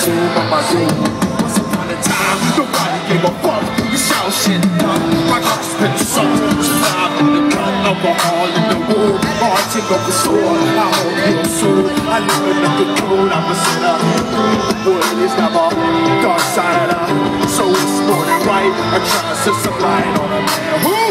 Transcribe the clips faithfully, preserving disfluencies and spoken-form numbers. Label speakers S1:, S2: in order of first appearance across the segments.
S1: tomb of my doom. Once upon a time, nobody gave a fuck. You shout shit up, my heart's been sunk. Survive in the gun, alcohol in the womb. Marching up the sword, I hope you'll soon. I live in the cocoon, I'm a sinner. Wood is never dark side up. So it's more than right, I try to set some light on a man. Woo!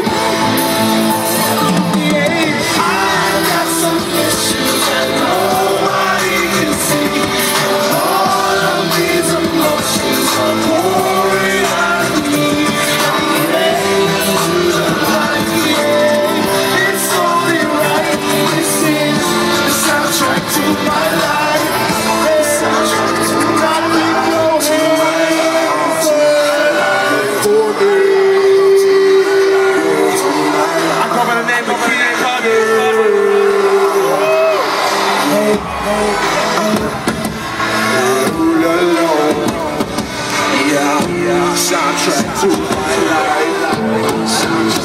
S1: Yeah, I got some issues that nobody can see. All of these emotions are pouring out of me. I'm ready to the light, yeah. It's only right. This is the soundtrack to my life. The soundtrack to my life. I go by the name of Kid Cudi. Hey, hey, hey. Ooh, la, la. Yeah, yeah. Soundtrack to my life.